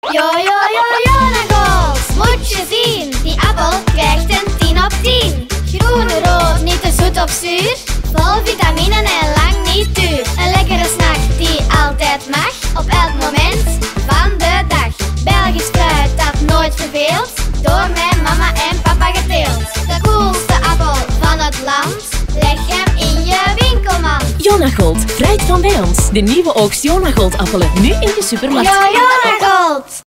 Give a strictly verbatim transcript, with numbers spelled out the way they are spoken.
Jo, jo, jo, Jonagold, moet je zien. Die appel krijgt een tien op tien. Groen, rood, niet te zoet of zuur. Vol vitamine en lang niet duur. Een lekkere snack die altijd mag. Op elk moment van de dag. Belgisch fruit dat nooit verveelt. Door mijn mama en papa geteeld. De coolste appel van het land. Leg hem in je winkelmand. Jonagold, fruit van bij ons. De nieuwe oogst Jonagold appelen, nu in de supermarkt. Jo, Jonagold!